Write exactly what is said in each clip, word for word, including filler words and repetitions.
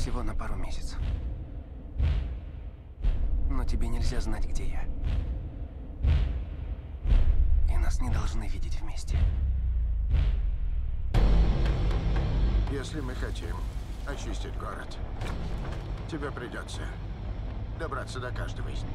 всего на пару месяцев. Но тебе нельзя знать, где я. И нас не должны видеть вместе. Если мы хотим очистить город, тебе придется добраться до каждого из них.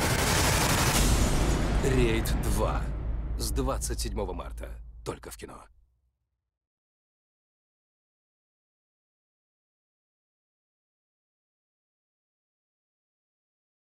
Рейд два с двадцать седьмого марта. Только в кино.